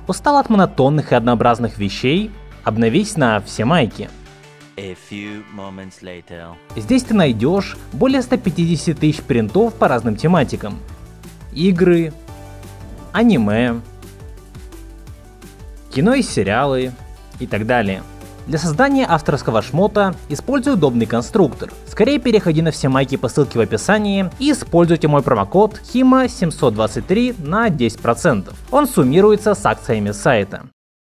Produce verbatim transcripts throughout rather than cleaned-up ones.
Устал от монотонных и однообразных вещей? Обновись на все майки. A few moments later. Здесь ты найдешь более ста пятидесяти тысяч принтов по разным тематикам. Игры, аниме, кино и сериалы и так далее. Для создания авторского шмота используй удобный конструктор. Скорее переходи на все майки по ссылке в описании и используйте мой промокод хима семьсот двадцать три на десять процентов. Он суммируется с акциями сайта.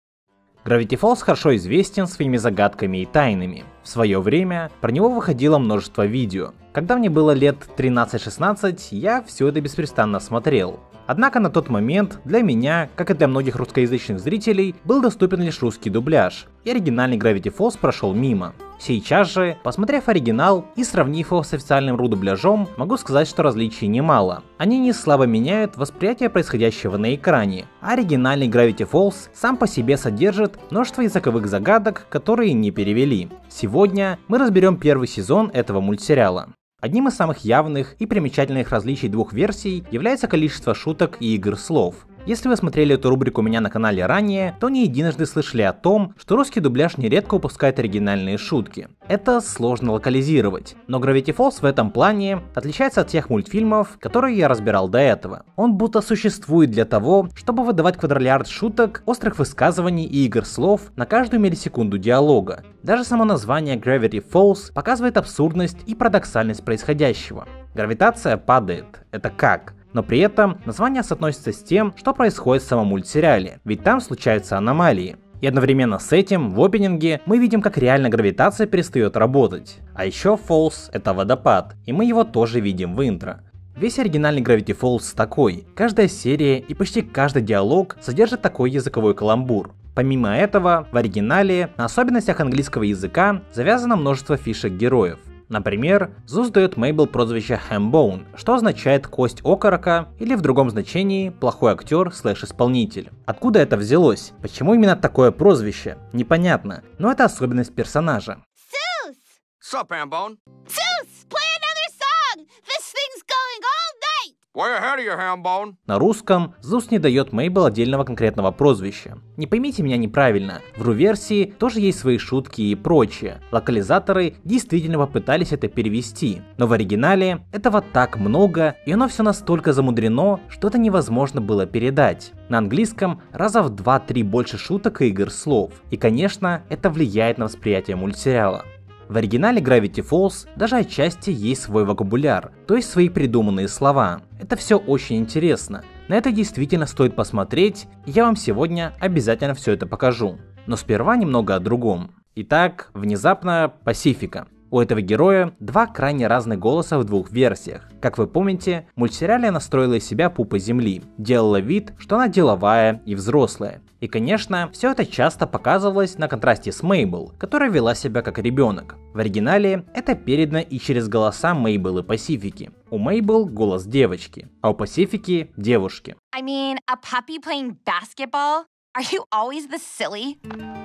Gravity Falls хорошо известен своими загадками и тайнами. В свое время про него выходило множество видео. Когда мне было лет тринадцать-шестнадцать, я все это беспрестанно смотрел. Однако на тот момент для меня, как и для многих русскоязычных зрителей, был доступен лишь русский дубляж, и оригинальный Gravity Falls прошел мимо. Сейчас же, посмотрев оригинал и сравнив его с официальным ру-дубляжом, могу сказать, что различий немало. Они не слабо меняют восприятие происходящего на экране, а оригинальный Gravity Falls сам по себе содержит множество языковых загадок, которые не перевели. Сегодня мы разберем первый сезон этого мультсериала. Одним из самых явных и примечательных различий двух версий является количество шуток и игр слов. Если вы смотрели эту рубрику у меня на канале ранее, то не единожды слышали о том, что русский дубляж нередко упускает оригинальные шутки. Это сложно локализировать, но Gravity Falls в этом плане отличается от тех мультфильмов, которые я разбирал до этого. Он будто существует для того, чтобы выдавать квадриллиард шуток, острых высказываний и игр слов на каждую миллисекунду диалога. Даже само название Gravity Falls показывает абсурдность и парадоксальность происходящего. Гравитация падает. Это как? Но при этом название соотносится с тем, что происходит в самом мультсериале, ведь там случаются аномалии. И одновременно с этим в опенинге мы видим, как реально гравитация перестает работать. А еще Falls — это водопад, и мы его тоже видим в интро. Весь оригинальный Gravity Falls такой. Каждая серия и почти каждый диалог содержит такой языковой каламбур. Помимо этого, в оригинале на особенностях английского языка завязано множество фишек героев. Например, Зус дает Мейбл прозвище Hambone, что означает кость окорока, или в другом значении плохой актер слэш исполнитель. Откуда это взялось? Почему именно такое прозвище? Непонятно, но это особенность персонажа. Zeus! Sup, Hambone? Zeus! Play another song! This thing's going all night! Way ahead of you, Hambone. На русском Зус не дает Мейбл отдельного конкретного прозвища. Не поймите меня неправильно, в ру-версии тоже есть свои шутки и прочее. Локализаторы действительно попытались это перевести, но в оригинале этого так много, и оно все настолько замудрено, что это невозможно было передать. На английском раза в два-три больше шуток и игр слов, и конечно, это влияет на восприятие мультсериала. В оригинале Gravity Falls даже отчасти есть свой вокабуляр, то есть свои придуманные слова. Это все очень интересно. На это действительно стоит посмотреть, и я вам сегодня обязательно все это покажу. Но сперва немного о другом. Итак, внезапно Пасифика. У этого героя два крайне разных голоса в двух версиях. Как вы помните, в мультсериале она строила из себя пупа земли, делала вид, что она деловая и взрослая. И конечно, все это часто показывалось на контрасте с Мейбл, которая вела себя как ребенок. В оригинале это передано и через голоса Мейбл и Пасифики. У Мейбл голос девочки, а у Пасифики девушки. I mean, a puppy playing basketball? Are you always this silly?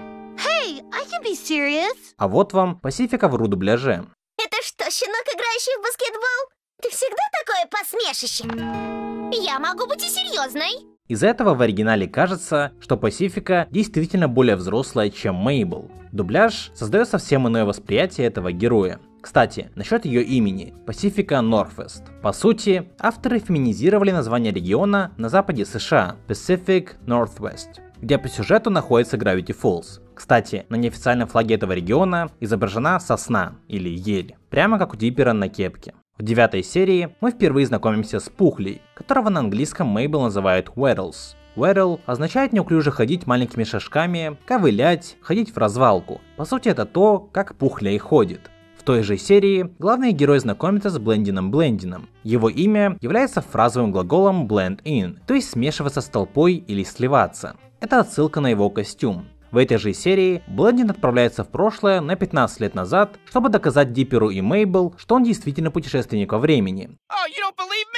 Hey, I can be serious. А вот вам Пасифика в ру-дубляже. Это что, щенок, играющий в баскетбол? Ты всегда такое посмешище? Я могу быть и серьезной. Из-за этого в оригинале кажется, что Пасифика действительно более взрослая, чем Мейбл. Дубляж создает совсем иное восприятие этого героя. Кстати, насчет ее имени – Pacifica Northwest. По сути, авторы феминизировали название региона на западе США – Pacific Northwest, где по сюжету находится Gravity Falls. Кстати, на неофициальном флаге этого региона изображена сосна или ель, прямо как у Диппера на кепке. В девятой серии мы впервые знакомимся с Пухлей, которого на английском Мейбл называет Waddles. Waddle означает неуклюже ходить маленькими шажками, ковылять, ходить в развалку. По сути, это то, как Пухля и ходит. В той же серии главный герой знакомится с Блендином Блендином. Его имя является фразовым глаголом blend in, то есть смешиваться с толпой или сливаться. Это отсылка на его костюм. В этой же серии Блендин отправляется в прошлое на пятнадцать лет назад, чтобы доказать Дипперу и Мейбл, что он действительно путешественник во времени. Oh, you don't believe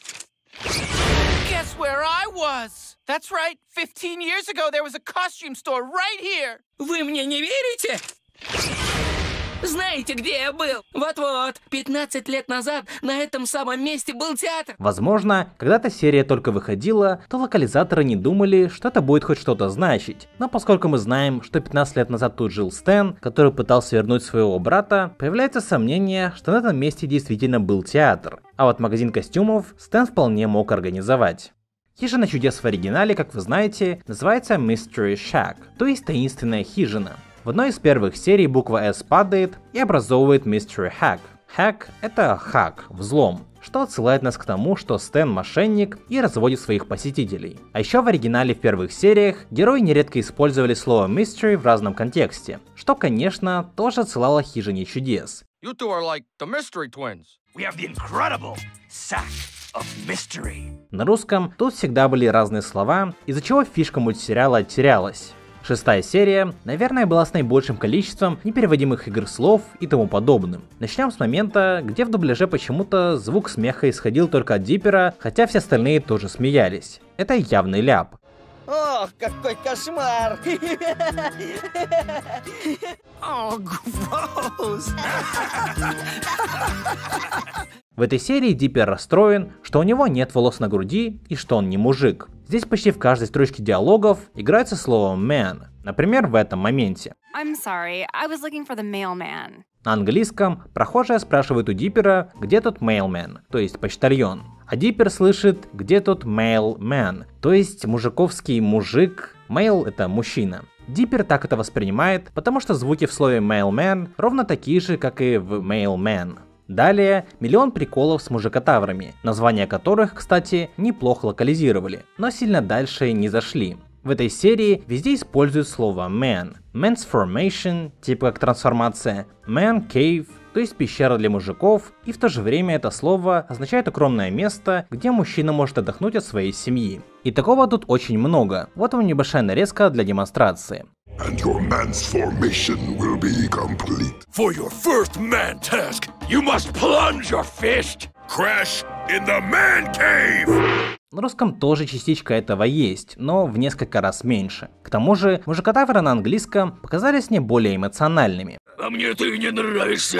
me? Guess where I was? That's right. fifteen years ago there was a costume store right here. Вы мне не верите? Знаете, где я был? Вот-вот, пятнадцать лет назад на этом самом месте был театр. Возможно, когда-то серия только выходила, то локализаторы не думали, что это будет хоть что-то значить. Но поскольку мы знаем, что пятнадцать лет назад тут жил Стэн, который пытался вернуть своего брата, появляется сомнение, что на этом месте действительно был театр. А вот магазин костюмов Стэн вполне мог организовать. Хижина чудес в оригинале, как вы знаете, называется Mystery Shack, то есть таинственная хижина. В одной из первых серий буква S падает и образовывает Mystery Hack. Hack — это хак, взлом, что отсылает нас к тому, что Стэн мошенник и разводит своих посетителей. А еще в оригинале в первых сериях герои нередко использовали слово mystery в разном контексте, что, конечно, тоже отсылало хижине чудес. You two are like the mystery twins. We have the incredible sack of mystery. На русском тут всегда были разные слова, из-за чего фишка мультсериала терялась. Шестая серия, наверное, была с наибольшим количеством непереводимых игр слов и тому подобным. Начнем с момента, где в дубляже почему-то звук смеха исходил только от Диппера, хотя все остальные тоже смеялись. Это явный ляп. Ох, какой кошмар! Oh, gross. В этой серии Диппер расстроен, что у него нет волос на груди и что он не мужик. Здесь почти в каждой строчке диалогов играется слово man, например, в этом моменте. I'm sorry, I was looking for the mailman. На английском прохожая спрашивает у Диппера, где тут mailman, то есть почтальон. А Диппер слышит, где тут mailman, то есть мужиковский мужик, mail — это мужчина. Диппер так это воспринимает, потому что звуки в слове mailman ровно такие же, как и в mailman. Далее миллион приколов с мужикотаврами, названия которых, кстати, неплохо локализировали, но сильно дальше не зашли. В этой серии везде используют слово man, man's formation, типа как трансформация, man cave, то есть пещера для мужиков, и в то же время это слово означает укромное место, где мужчина может отдохнуть от своей семьи. И такого тут очень много, вот вам небольшая нарезка для демонстрации. And your man's formation will be complete. For your first man task, you must plunge your fist. Crash in the man cave! На русском тоже частичка этого есть, но в несколько раз меньше. К тому же, мужикотавры на английском показались мне более эмоциональными. А мне ты не нравишься.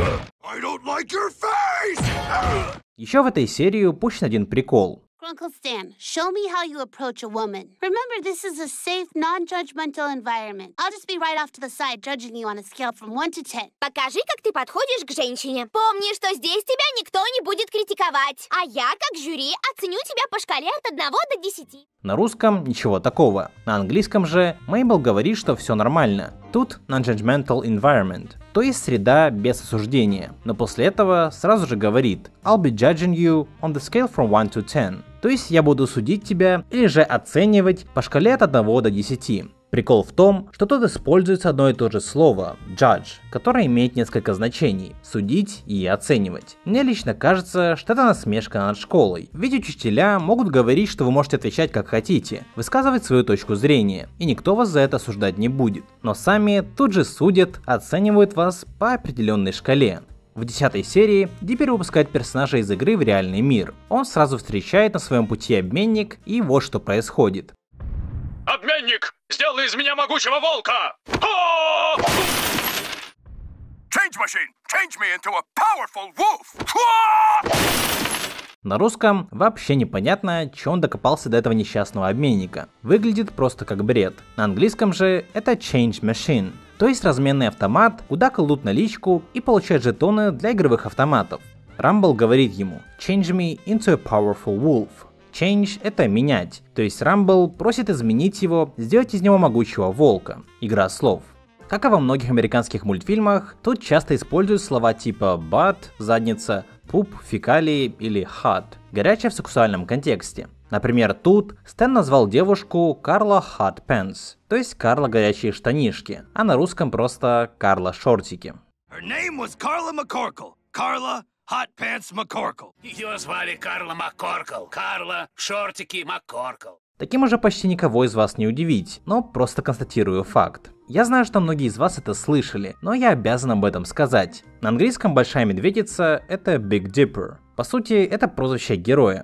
I don't like your face! Еще в этой серии упущен один прикол. Grunkle Stan, show me how you approach a woman. Remember, this is a safe, non-judgmental environment. I'll just be right off to the side, judging you on a scale from one to ten. Покажи, как ты подходишь к женщине. Помни, что здесь тебя никто не будет критиковать. А я, как жюри, оценю тебя по шкале от одного до десяти. На русском ничего такого. На английском же Мейбл говорит, что все нормально. Тут non-judgmental environment, то есть среда без осуждения. Но после этого сразу же говорит I'll be judging you on the scale from one to ten. То есть я буду судить тебя или же оценивать по шкале от одного до десяти. Прикол в том, что тут используется одно и то же слово judge, которое имеет несколько значений – судить и оценивать. Мне лично кажется, что это насмешка над школой, ведь учителя могут говорить, что вы можете отвечать как хотите, высказывать свою точку зрения, и никто вас за это осуждать не будет. Но сами тут же судят, оценивают вас по определенной шкале. В десятой серии Диппер выпускает персонажа из игры в реальный мир. Он сразу встречает на своем пути обменник, и вот что происходит. Обменник, сделай из меня могучего волка! Change machine, change me into a powerful wolf! На русском вообще непонятно, че он докопался до этого несчастного обменника. Выглядит просто как бред. На английском же это change machine, то есть разменный автомат, куда кладут наличку и получают жетоны для игровых автоматов. Рамбл говорит ему change me into a powerful wolf. Change — это менять, то есть Рамбл просит изменить его, сделать из него могучего волка. Игра слов. Как и во многих американских мультфильмах, тут часто используют слова типа butt, задница, пуп, фекалии или hot, горячая в сексуальном контексте. Например, тут Стэн назвал девушку Карла Hot Pants, то есть Карла горячие штанишки, а на русском просто Карла шортики. Her name was Carla McCorkle. Carla Hot Pants McCorkle. Ее звали Карла Маккоркл. Карла, шортики Маккоркл. Таким уже почти никого из вас не удивить, но просто констатирую факт. Я знаю, что многие из вас это слышали, но я обязан об этом сказать. На английском большая медведица — это Big Dipper. По сути, это прозвище героя.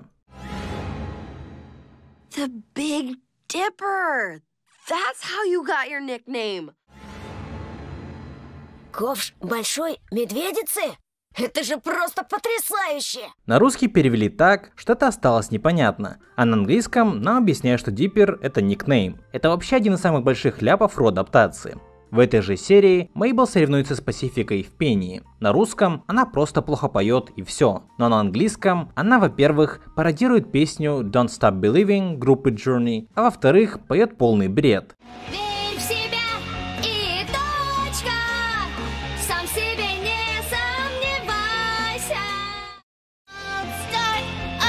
The Big Dipper. That's how you got your nickname. Ковш большой медведицы? Это же просто потрясающе! На русский перевели так, что это осталось непонятно, а на английском нам объясняют, что Диппер — это никнейм. Это вообще один из самых больших ляпов про адаптации. В этой же серии Мейбл соревнуется с Пасификой в пении. На русском она просто плохо поет и все. Но на английском она, во-первых, пародирует песню Don't Stop Believing группы Journey, а во-вторых, поет полный бред. Верь в себя и точка! Сам в себе не сомневайся! Don't start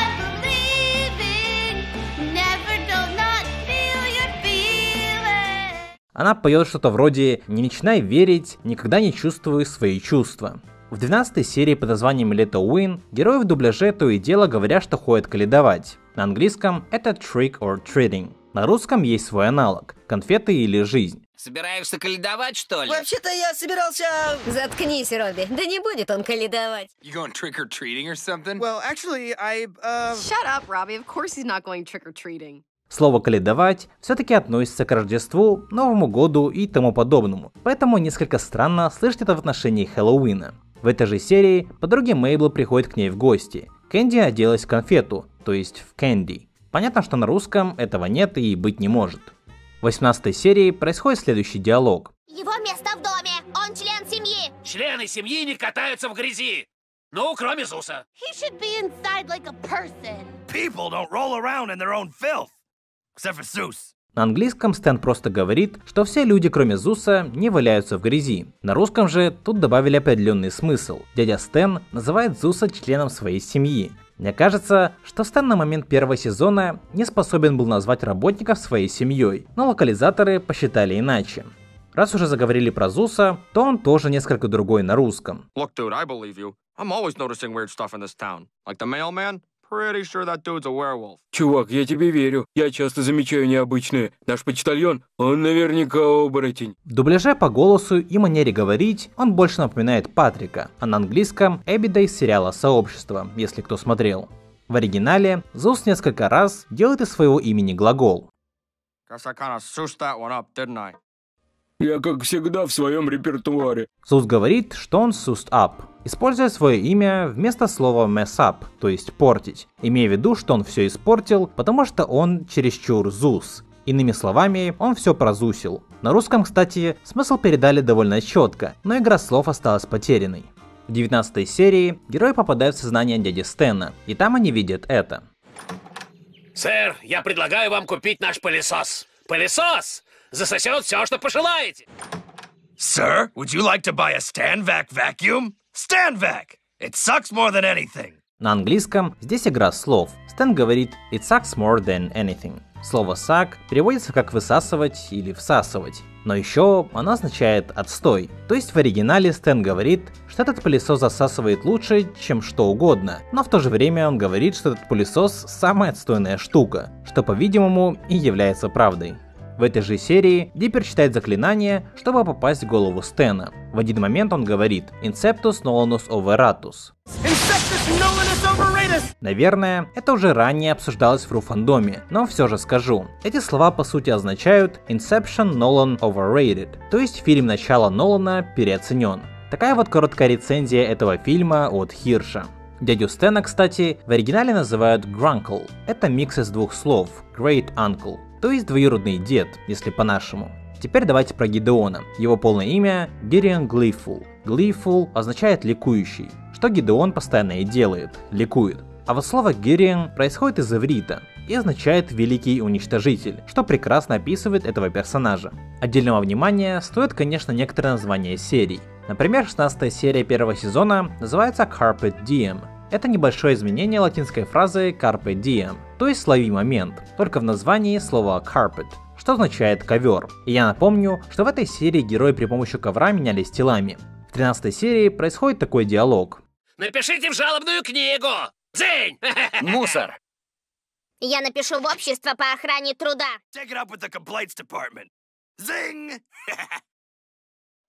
unbelieving. Never do not feel your feelings. Она поет что-то вроде «Не начинай верить, никогда не чувствую свои чувства». В двенадцатой серии под названием Little Win герои в дубляже то и дело говорят, что ходят каледовать. На английском это trick or treating. На русском есть свой аналог – конфеты или жизнь. Собираешься каледовать, что ли? Вообще-то я собирался... Заткнись, Робби, да не будет он каледовать. You going trick-or-treating or something? Well, actually, I, uh... Shut up, Robbie. Of course he's not going trick-or-treating. Слово «каледовать» все-таки относится к Рождеству, Новому году и тому подобному, поэтому несколько странно слышать это в отношении Хэллоуина. В этой же серии подруги Мейбл приходят к ней в гости. Кэнди оделась в конфету, то есть в Кэнди. Понятно, что на русском этого нет и быть не может. В восемнадцатой серии происходит следующий диалог. Его место в доме, он член семьи. Члены семьи не катаются в грязи. Ну, кроме Зуса. He should be inside like a person. People don't roll around in their own filth. Except for Zeus. На английском Стэн просто говорит, что все люди, кроме Зуса, не валяются в грязи. На русском же тут добавили определенный смысл. Дядя Стэн называет Зуса членом своей семьи. Мне кажется, что Стэн на момент первого сезона не способен был назвать работников своей семьей, но локализаторы посчитали иначе. Раз уже заговорили про Зуса, то он тоже несколько другой на русском. Look, dude, I believe you. I'm always noticing weird stuff in this town. Like the mailman. Pretty sure that dude's a werewolf. Чувак, я тебе верю. Я часто замечаю необычное. Наш почтальон, он наверняка оборотень. В дубляже по голосу и манере говорить он больше напоминает Патрика, а на английском Эбида из сериала «Сообщество», если кто смотрел. В оригинале Зус несколько раз делает из своего имени глагол. Guess I kinda soused that one up, didn't I? Я, как всегда, в своем репертуаре. Зус говорит, что он sussed up, используя свое имя вместо слова mess up, то есть портить, имея в виду, что он все испортил, потому что он чересчур Зус. Иными словами, он все прозусил. На русском, кстати, смысл передали довольно четко, но игра слов осталась потерянной. В девятнадцатой серии герои попадают в сознание дяди Стэна, и там они видят это. Сэр, я предлагаю вам купить наш пылесос. Пылесос! Засосет все, что пожелаете. Sir, would you like to buy a Stanvac vacuum? Stanvac! It sucks more than anything. На английском здесь игра слов. Стэн говорит «It sucks more than anything». Слово «suck» переводится как «высасывать» или «всасывать». Но еще оно означает «отстой». То есть в оригинале Стэн говорит, что этот пылесос засасывает лучше, чем что угодно. Но в то же время он говорит, что этот пылесос самая отстойная штука, что, по-видимому, и является правдой. В этой же серии Диппер читает заклинание, чтобы попасть в голову Стэна. В один момент он говорит «Inceptus nolanus overatus». Наверное, это уже ранее обсуждалось в ру-фандоме, но все же скажу. Эти слова по сути означают Inception Nolan overrated, то есть фильм начала Нолана переоценен. Такая вот короткая рецензия этого фильма от Хирша. Дядю Стэна, кстати, в оригинале называют Grunkle. Это микс из двух слов Great Uncle, то есть двоюродный дед, если по-нашему. Теперь давайте про Гидеона. Его полное имя Gideon Gleeful. Gleeful означает ликующий, что Гидеон постоянно и делает, ликует. А вот слово Gideon происходит из иврита и означает великий уничтожитель, что прекрасно описывает этого персонажа. Отдельного внимания стоит, конечно, некоторые названия серий. Например, шестнадцатая серия первого сезона называется Carpe Diem. Это небольшое изменение латинской фразы Carpe Diem, то есть слови момент, только в названии слово carpet, что означает ковер. И я напомню, что в этой серии герои при помощи ковра менялись телами. В тринадцатой серии происходит такой диалог. Напишите в жалобную книгу! Дзынь! Мусор! Я напишу в общество по охране труда. Take it up with the complaints department. Zing!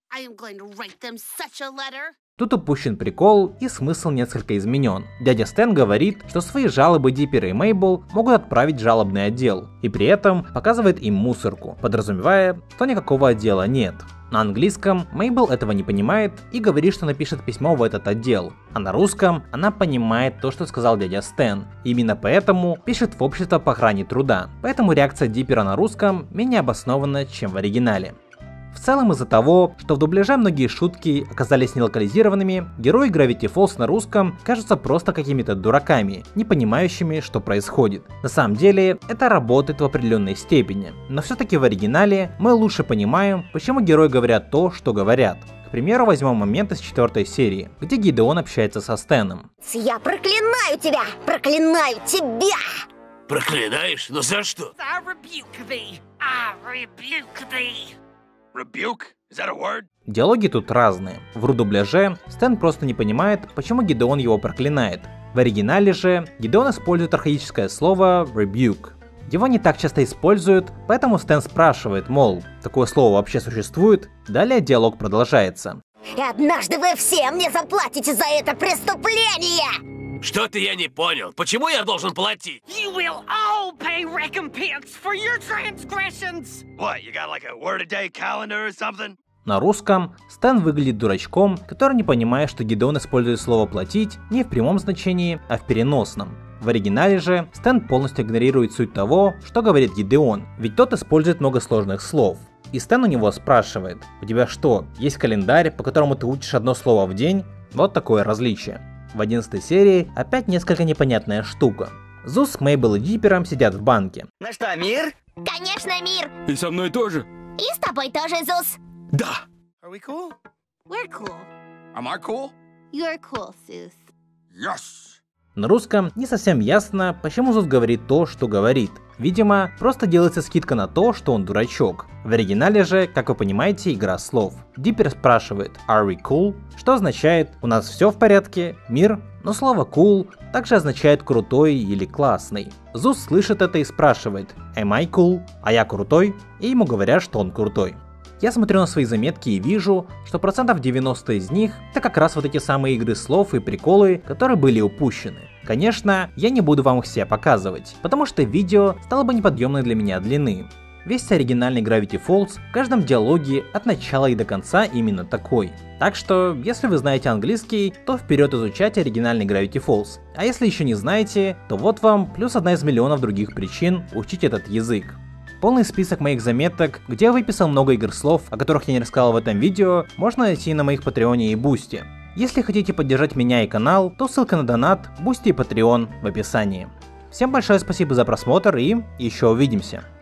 I am going to write them such a letter. Тут упущен прикол и смысл несколько изменен. Дядя Стэн говорит, что свои жалобы Диппер и Мейбл могут отправить в жалобный отдел, и при этом показывает им мусорку, подразумевая, что никакого отдела нет. На английском Мейбл этого не понимает и говорит, что напишет письмо в этот отдел, а на русском она понимает то, что сказал дядя Стэн, и именно поэтому пишет в общество по охране труда, поэтому реакция Диппера на русском менее обоснована, чем в оригинале. В целом из-за того, что в дубляже многие шутки оказались нелокализированными, герои Gravity Falls на русском кажутся просто какими-то дураками, не понимающими, что происходит. На самом деле, это работает в определенной степени, но все-таки в оригинале мы лучше понимаем, почему герои говорят то, что говорят. К примеру, возьмем момент из четвертой серии, где Гидеон общается со Стэном. Я проклинаю тебя! Проклинаю тебя! Проклинаешь? Но за что? I rebuke thee. I rebuke thee. Rebuke? Is that a word? Диалоги тут разные. В ру-дубляже Стэн просто не понимает, почему Гидеон его проклинает. В оригинале же Гидеон использует архаическое слово rebuke. Его не так часто используют, поэтому Стэн спрашивает, мол, такое слово вообще существует? Далее диалог продолжается. И однажды вы все мне заплатите за это преступление! Что-то я не понял. Почему я должен платить? You will all pay recompense for your transgressions. What, you got like a word-a-day calendar or something? На русском Стэн выглядит дурачком, который не понимает, что Гидеон использует слово «платить» не в прямом значении, а в переносном. В оригинале же Стэн полностью игнорирует суть того, что говорит Гидеон, ведь тот использует много сложных слов. И Стэн у него спрашивает, у тебя что, есть календарь, по которому ты учишь одно слово в день? Вот такое различие. В одиннадцатой серии опять несколько непонятная штука. Зус с Мейбл и Диппером сидят в банке. Ну что, мир? Конечно, мир! И со мной тоже? И с тобой тоже, Зус! Да! Are we cool? We're cool. Am I cool? You're cool, Seuss. Yes! На русском не совсем ясно, почему Зус говорит то, что говорит. Видимо, просто делается скидка на то, что он дурачок. В оригинале же, как вы понимаете, игра слов. Диппер спрашивает «Are we cool?», что означает «У нас все в порядке? Мир?». Но слово cool также означает крутой или классный. Зус слышит это и спрашивает «Am I cool?», а я крутой? И ему говорят, что он крутой. Я смотрю на свои заметки и вижу, что процентов девяносто из них это как раз вот эти самые игры слов и приколы, которые были упущены. Конечно, я не буду вам их все показывать, потому что видео стало бы неподъемной для меня длины. Весь оригинальный Gravity Falls в каждом диалоге от начала и до конца именно такой. Так что, если вы знаете английский, то вперед изучать оригинальный Gravity Falls. А если еще не знаете, то вот вам плюс одна из миллионов других причин учить этот язык. Полный список моих заметок, где я выписал много игр слов, о которых я не рассказал в этом видео, можно найти на моих Патреоне и Бусти. Если хотите поддержать меня и канал, то ссылка на донат, Бусти и Patreon в описании. Всем большое спасибо за просмотр и еще увидимся.